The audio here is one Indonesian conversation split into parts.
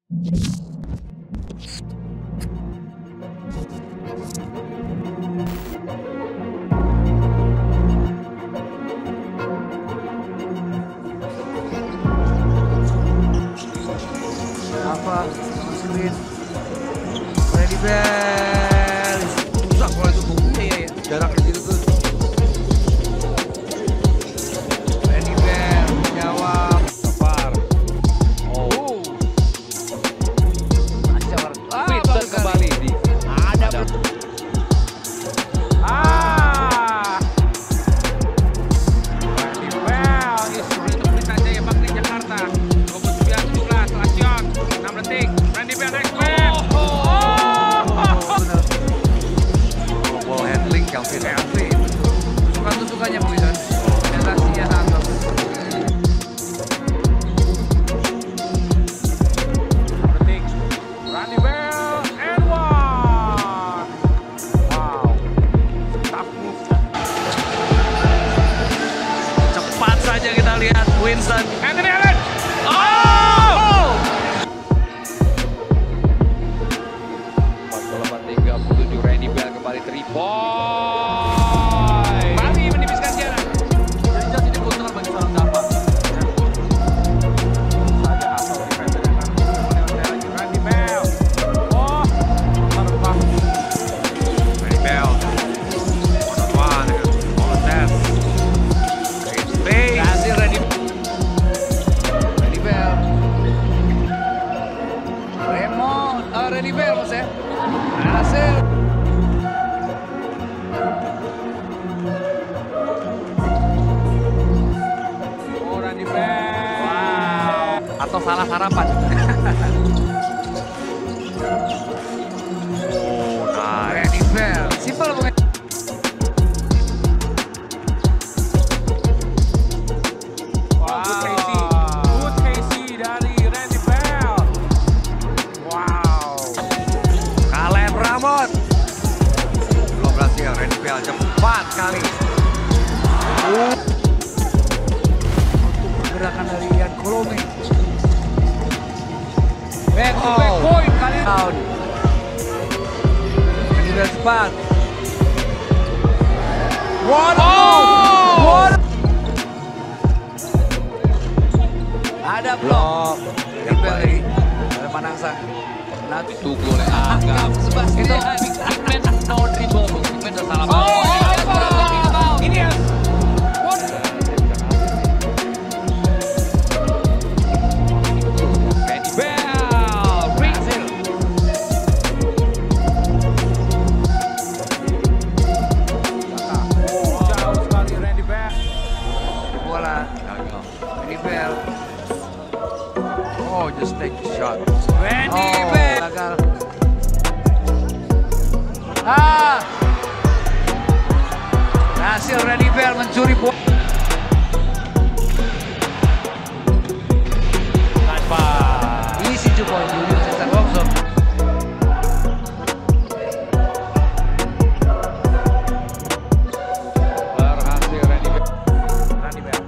Apa? Masukin. Ready bell. Susah kalau itu bumbunya ya. Jaraknya gitu tuh. Ready bell. Jawab. Safar. Oh. Asyawar. Vincent kembali di. Ada. Randy Bell. Itu menit saja ya Bakti Jakarta. 29-17 Lacion. 6 detik. Randy Bell next man. Ball handling Calvin. Tusukan-tusukannya begitu. Relasinya sangat bagus. Detik. Randy Bell and one. Wow. Tough move. Cepat saja kita lihat Winston. Anthony Allen. Oh! 48-37 Randy Bell kembali 3 point. Bali menipiskan jarak. Jadi jelas ini keuntungan bagi seorang Dava. Saja asal defender yang akan lagi Randy Bell. Oh, terbang. Randy Bell. One-on-one dengan Wallace. Great space. Berhasil Randy Bell. Randy Bell mas ya. Berhasil. Oh, Randy Bell. Wow. Atau salah harapan. Oh, nice. Randy Bell. Simpel bukan? Wow. Good Casey dari Randy Bell. Wow. Kaleb Ramon. Belum berhasil. Randy Bell cepat sekali. Untuk pergerakan dari Ian Kolome. Back to back point kali ini. Down. Randy Bell cepat. What a move! What a... Ada blok. Randy Bell lagi. Ada Panangsa. Nah, Ditunggu oleh Agam. sebas itu. Bigman no dribble. Bigman salah. Ini ya. Randy Bell. Berhasil. Jauh sekali Randy Bell. Bola. Randy Bell. Oh, just take the shot. Randy Oh. Bell. Gagal. Berhasil Randy Bell mencuri bola. Tanpa. Easy 2 point. Julius Cesar Wongso. Berhasil Randy Bell. Randy Bell.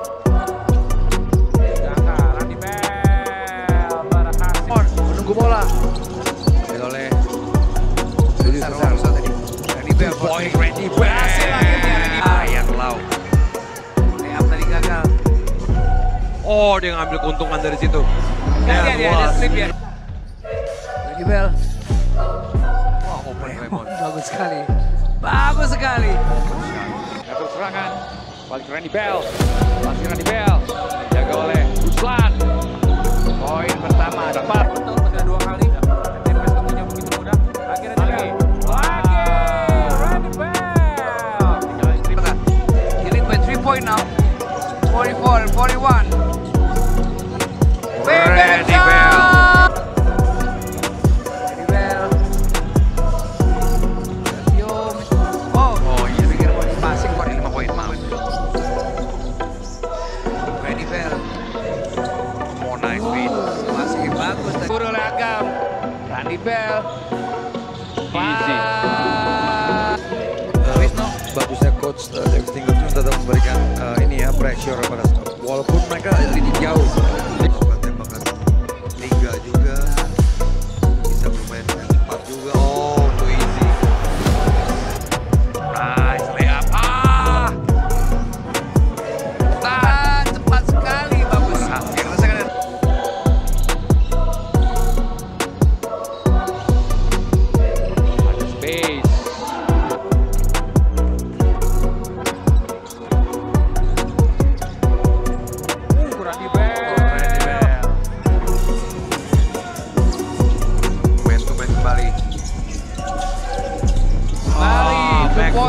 Jangka Randy Bell berhasil. Menunggu bola. Ambil oleh Julius Cesar Wongso tadi. Randy Bell. point Randy Bell. Berhasil akhirnya Randy Bell. Yang lau. Layup tadi gagal. Oh, dia ngambil keuntungan dari situ. Ada slip ya. Randy Bell. Wah, open Raymond. Bagus sekali. Bagus sekali. Ngatur serangan. Balik Randy Bell. Masih Randy Bell. Dijaga oleh Ruslan. Poin pertama dapat. Sudah 2 kali. TPS tentunya begitu mudah. Akhirnya lagi. Randy Bell. He lead by 3 point now. 44 and 41. Randy Bell. Randy Bell. Oh, iya pikir mau passing kok 5 poin mau. Randy Bell. Oh, nice feed. Masih bagus tadi. Guru Agam. Randy Bell. Easy. Wisnu. Bagusnya coach Davis Tinggalton tetap memberikan ini ya pressure pada walaupun mereka leading jauh. Tembakan 3 juga.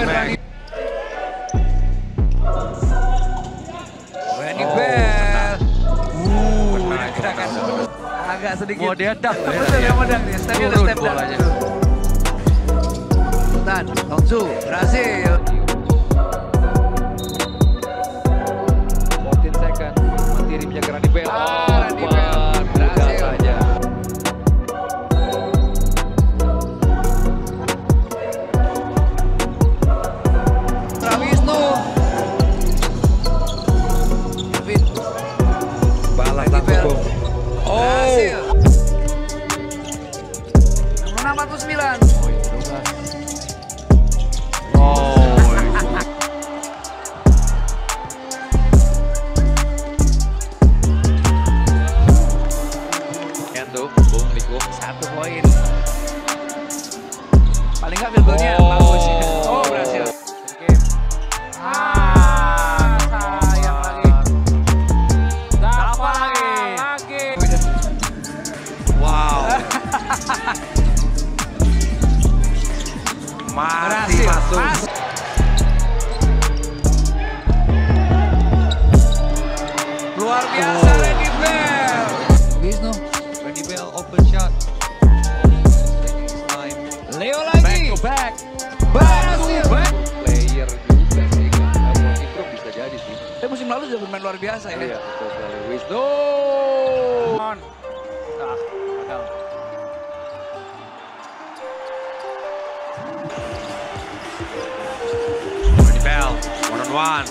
Randy. Randy Bell. Gerakan agak sedikit. Mau diadap. Betul ya, modal dia. Stepnya udah step down. Dan Tongsu berhasil. 14 second. Mandiri menjaga Randy Bell. Randy Bell berhasil. Saja. Wisnu. Kevin. Balas Randy Bell. langsung. Berhasil. 66-49. Tuh, Bung Liko. 1 poin. Paling nggak field goal-nya bagus. Oh, berhasil. Sayang lagi. Dapat lagi. Wow. Masih Berhasil. masuk. Luar biasa Randy Bell. Wisnu. Randy Bell open shot. Leo lagi. Back. Berhasil. Player juga sih kan. Mau improve bisa jadi sih. Tapi musim lalu sudah bermain luar biasa ya. Iya, betul sekali. Wisnu. Randy Bell, one on one.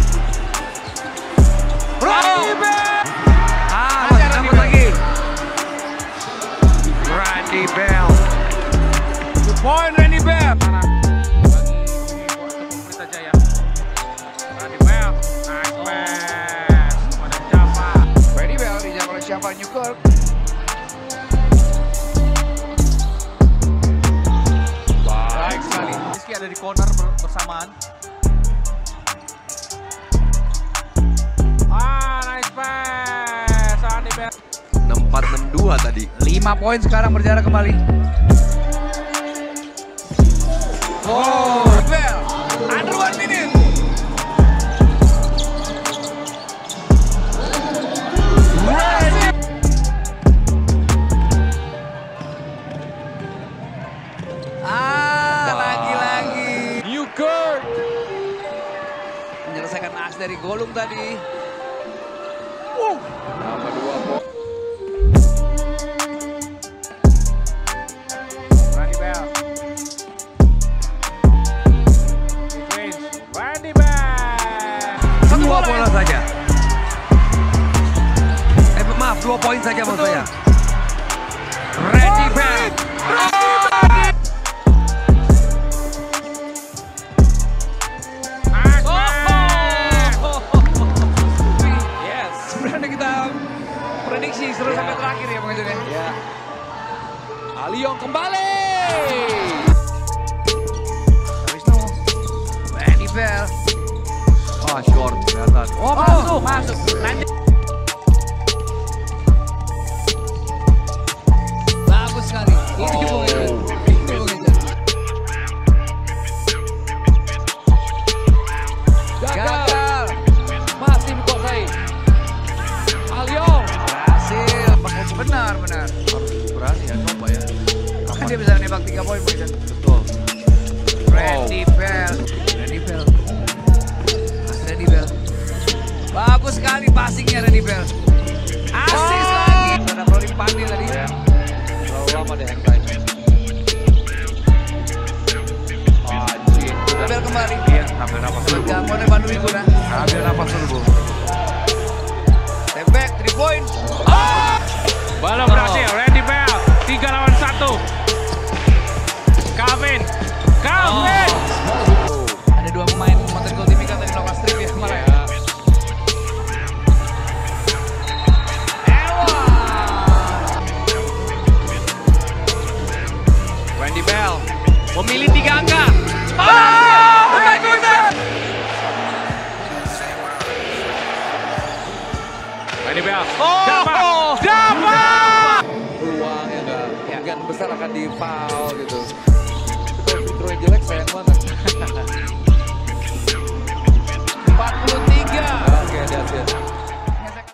Randy Bell. Masih dapat lagi. Randy Bell. 2 point Randy Bell. Randy Bell dijawab oleh siapa? Newkirk. Baik sekali. Rizky ada di corner bersamaan. Nice pass. Randy Bell. 64-62 tadi. 5 poin sekarang berjarak kembali. Oh, Bell. Under 1 minute. Berhasil. Lagi-lagi. Newkirk. Menyelesaikan as dari Golung tadi. Nama 2 poin. Randy Bell. Randy Bell. 2 bola saja. Maaf, 2 poin saja maksud saya. Randy Bell. Yes. Sebenarnya kita prediksi seru sampai terakhir ya Bang Edun ya. Ya. Aliong kembali. Wisnu. Randy Bell. Short kelihatan. Oh, masuk. Lanjut. Bagus sekali. Ini Bung Edun. Gagal. Masih dikuasai. Aliong. Berhasil. Benar. Harus berani ya, coba ya. Kan dia bisa nembak 3 poin Bung Edun. Betul. Randy Bell. Bagus sekali passingnya Randy Bell. Asis lagi. Ada rolling pandil tadi. Terlalu lama deh hang time. Bell kembali. Iya, ambil napas dulu. Ganggu oleh Bandung Iguna. Ambil napas dulu, Bu. Step back 3 point. Belum berhasil. Randy Bell. 3 lawan 1. Calvin. Ada 2 pemain Mountain Gold Timika tadi melakukan strip ya kemarin. Randy Bell memilih 3 angka. Randy Bell. Dapat. Peluang yang enggak besar akan di foul gitu. kalau free throw jelek sayang banget. 43. Oke, that's it.